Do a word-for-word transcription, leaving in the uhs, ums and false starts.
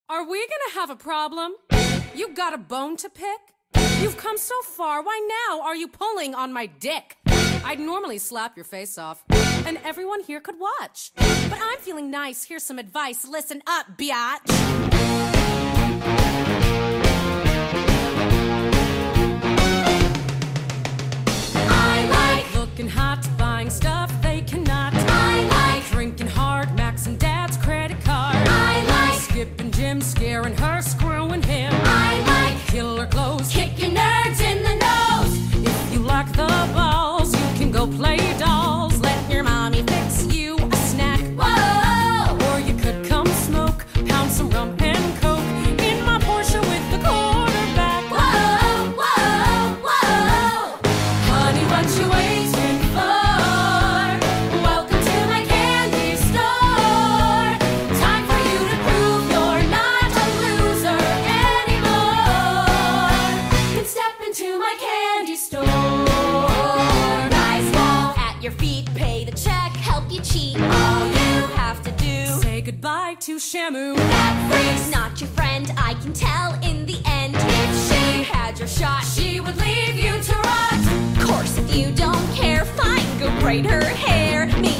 Are we gonna have a problem? You got a bone to pick? You've come so far, why now are you pulling on my dick? I'd normally slap your face off, and everyone here could watch. But I'm feeling nice, here's some advice, listen up, biatch. I like looking hot, buying stuff they cannot. I like drinking hard, maxing dad's credit card. I like skipping gym, scaring her, screwing him. I like killer clothes, kicking nerds in the nose. If you like the balls, you can go play dolls. Let your mommy fix you a snack. Whoa! Or you could come smoke, pound some rum and coke in my Porsche with the quarterback. Whoa, whoa, whoa! Honey, what you waiting for? Welcome to my candy store. Time for you to prove you're not a loser anymore. Then step into my candy store. Nice wall at your feet, pay the check, help you cheat. All you have to do, say goodbye to Shamu. That freak's not your friend, I can tell in the end. If she had your shot, she would leave you to rot. Course, if you don't care, fine, go braid her hair. Me